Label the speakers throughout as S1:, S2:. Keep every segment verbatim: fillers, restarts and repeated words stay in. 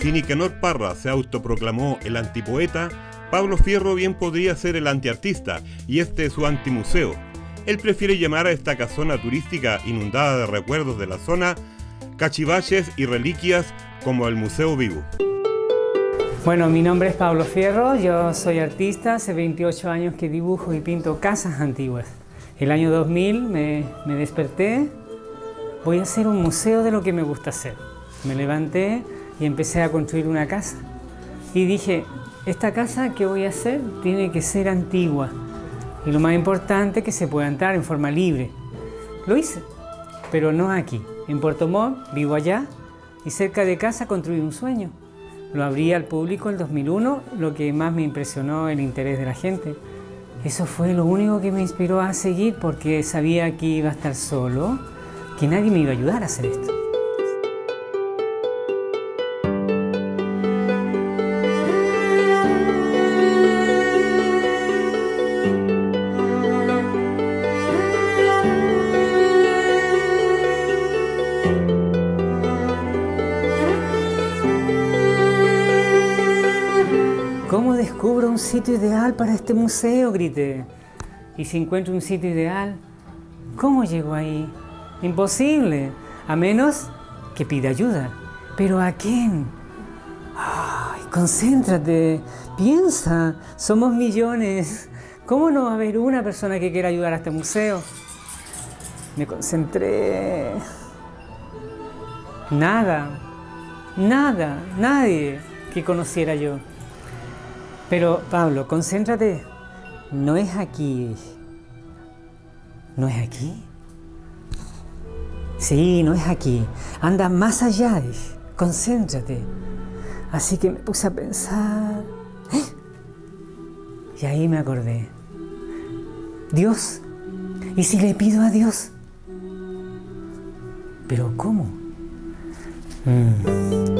S1: Si Nicanor Parra se autoproclamó el antipoeta, Pablo Fierro bien podría ser el antiartista, y este es su antimuseo. Él prefiere llamar a esta casona turística inundada de recuerdos de la zona, cachivaches y reliquias como el Museo Vivo.
S2: Bueno, mi nombre es Pablo Fierro, yo soy artista, hace veintiocho años que dibujo y pinto casas antiguas. El año dos mil me, me desperté, voy a hacer un museo de lo que me gusta hacer. Me levanté y empecé a construir una casa. Y dije, esta casa que voy a hacer tiene que ser antigua. Y lo más importante, que se pueda entrar en forma libre. Lo hice, pero no aquí. En Puerto Montt, vivo allá, y cerca de casa construí un sueño. Lo abrí al público en dos mil uno, lo que más me impresionó el interés de la gente. Eso fue lo único que me inspiró a seguir, porque sabía que iba a estar solo, que nadie me iba a ayudar a hacer esto. ¿Cómo descubro un sitio ideal para este museo?, grité. Y si encuentro un sitio ideal, ¿cómo llego ahí? Imposible, a menos que pida ayuda. ¿Pero a quién? Ay, concéntrate, piensa, somos millones. ¿Cómo no va a haber una persona que quiera ayudar a este museo? Me concentré. Nada, nada, nadie que conociera yo. Pero, Pablo, concéntrate. No es aquí. ¿No es aquí? Sí, no es aquí. Anda más allá. Concéntrate. Así que me puse a pensar. ¿Eh? Y ahí me acordé. Dios. ¿Y si le pido a Dios? ¿Pero cómo? Mm.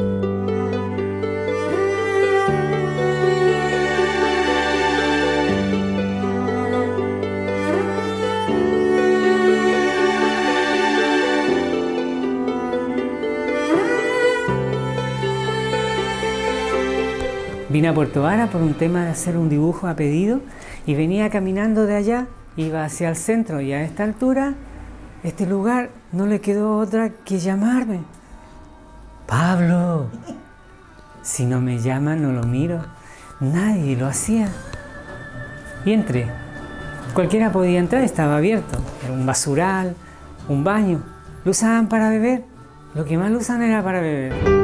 S2: Vine a Puerto Vara por un tema de hacer un dibujo a pedido y venía caminando de allá, iba hacia el centro y a esta altura, este lugar no le quedó otra que llamarme. Pablo, si no me llaman no lo miro, nadie lo hacía. Y entré. Cualquiera podía entrar, estaba abierto. Era un basural, un baño. Lo usaban para beber, lo que más lo usan era para beber.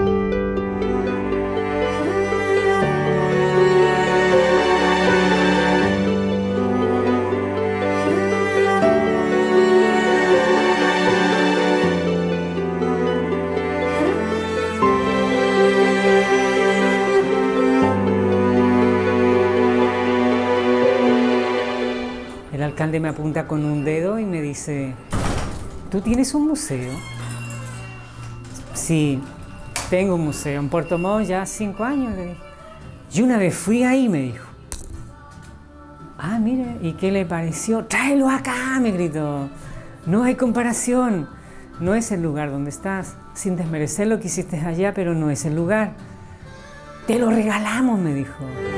S2: El alcalde me apunta con un dedo y me dice, ¿tú tienes un museo? Sí, tengo un museo en Puerto Montt ya cinco años, le dije. Y una vez fui ahí, me dijo. Ah, mire, ¿y qué le pareció? ¡Tráelo acá!, me gritó. No hay comparación. No es el lugar donde estás. Sin desmerecer lo que hiciste allá, pero no es el lugar. Te lo regalamos, me dijo.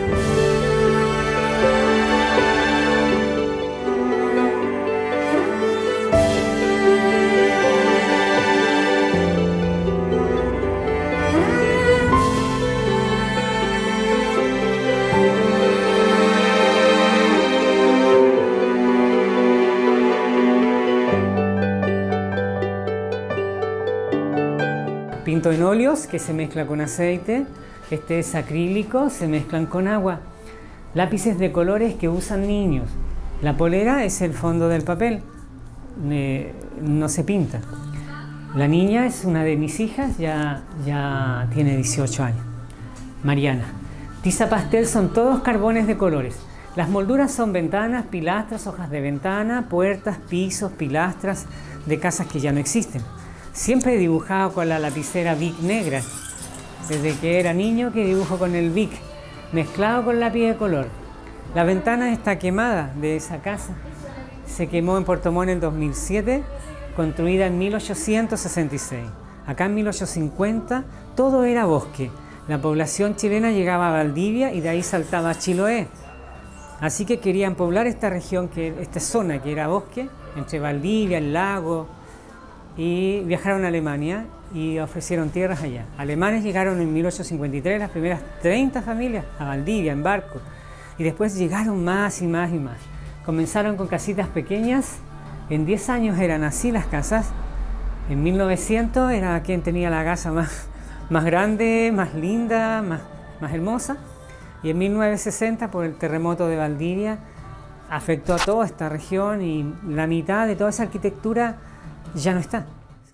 S2: Pinto en óleos, que se mezcla con aceite. Este es acrílico, se mezclan con agua. Lápices de colores que usan niños. La polera es el fondo del papel. Eh, no se pinta. La niña es una de mis hijas, ya, ya tiene dieciocho años. Mariana. Tiza pastel son todos carbones de colores. Las molduras son ventanas, pilastras, hojas de ventana, puertas, pisos, pilastras de casas que ya no existen. Siempre he dibujado con la lapicera Bic negra. Desde que era niño que dibujo con el Bic, mezclado con lápiz de color. La ventana está quemada de esa casa. Se quemó en Puerto Montt en dos mil siete, construida en mil ochocientos sesenta y seis. Acá en mil ochocientos cincuenta todo era bosque. la población chilena llegaba a Valdivia y de ahí saltaba a Chiloé. Así que querían poblar esta región, que, esta zona que era bosque, entre Valdivia, el lago, y viajaron a Alemania y ofrecieron tierras allá. Alemanes llegaron en mil ochocientos cincuenta y tres, las primeras treinta familias, a Valdivia, en barco. Y después llegaron más y más y más. Comenzaron con casitas pequeñas, en diez años eran así las casas. En mil novecientos era quien tenía la casa más, más grande, más linda, más, más hermosa. Y en mil novecientos sesenta, por el terremoto de Valdivia, afectó a toda esta región y la mitad de toda esa arquitectura ya no está.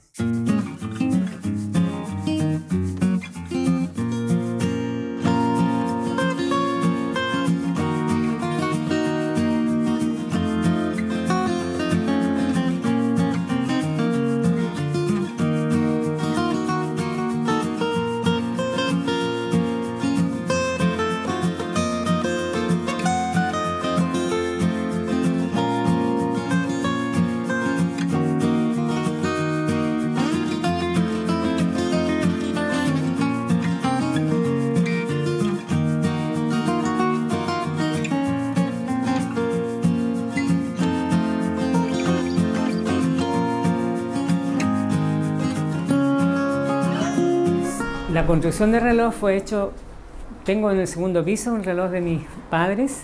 S2: La construcción del reloj fue hecho, tengo en el segundo piso un reloj de mis padres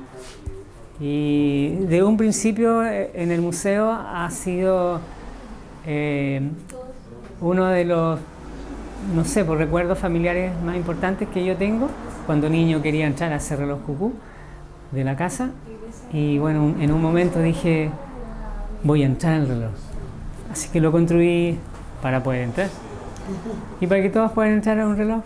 S2: y de un principio en el museo ha sido eh, uno de los, no sé, por recuerdos familiares más importantes que yo tengo. Cuando niño quería entrar a ese reloj cucú de la casa y bueno, en un momento dije, voy a entrar al reloj. Así que lo construí para poder entrar. Y para que todos puedan entrar a un reloj.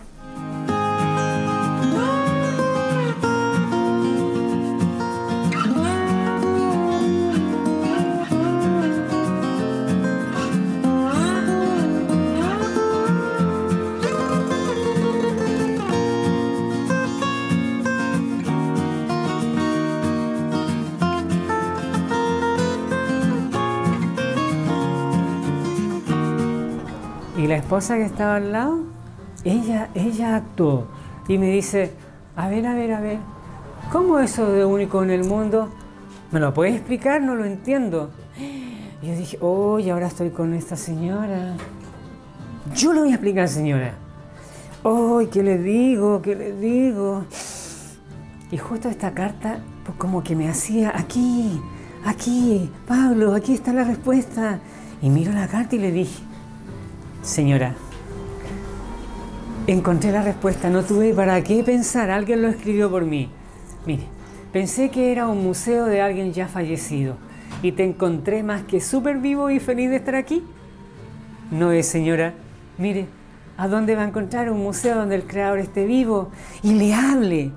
S2: Y la esposa que estaba al lado, ella, ella actuó y me dice, a ver, a ver, a ver, ¿cómo eso de único en el mundo? ¿Me lo puedes explicar? No lo entiendo. Y yo dije, oh, y ahora estoy con esta señora. Yo lo voy a explicar, señora. Oh, ¿qué le digo? ¿Qué le digo? Y justo esta carta, pues como que me hacía, aquí, aquí, Pablo, aquí está la respuesta. Y miro la carta y le dije, señora, encontré la respuesta, no tuve para qué pensar, alguien lo escribió por mí. Mire, pensé que era un museo de alguien ya fallecido y te encontré más que súper vivo y feliz de estar aquí. No es, señora, mire, ¿a dónde va a encontrar un museo donde el creador esté vivo y le hable?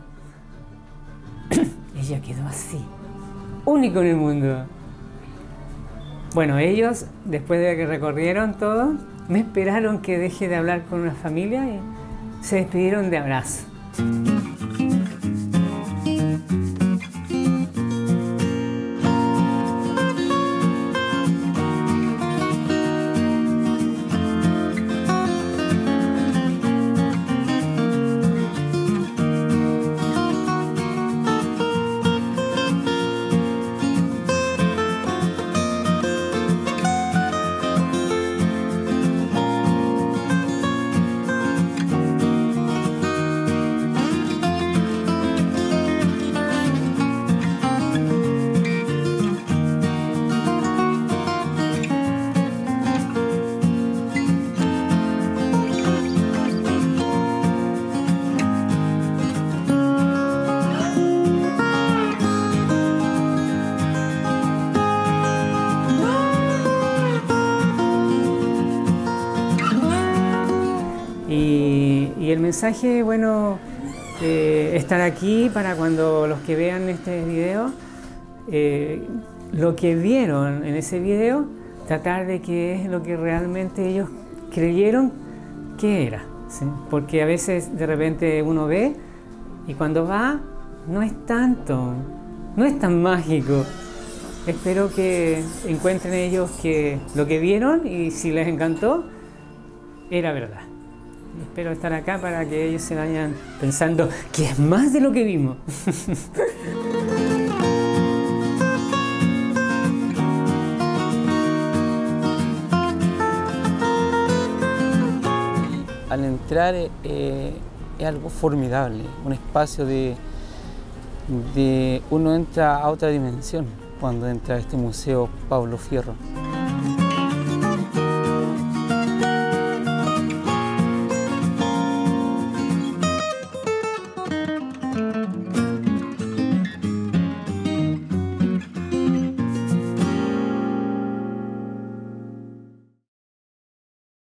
S2: Ella quedó así, único en el mundo. Bueno, ellos, después de que recorrieron todo, me esperaron que deje de hablar con una familia y se despidieron de abrazo. Y, y el mensaje, bueno, eh, estar aquí para cuando los que vean este video, eh, lo que vieron en ese video, tratar de que es lo que realmente ellos creyeron que era, ¿sí? Porque a veces de repente uno ve y cuando va no es tanto, no es tan mágico. Espero que encuentren ellos que lo que vieron y si les encantó, era verdad. espero estar acá para que ellos se vayan pensando que es más de lo que vimos.
S3: Al entrar eh, es algo formidable, un espacio de, de... uno entra a otra dimensión cuando entra a este museo Pablo Fierro.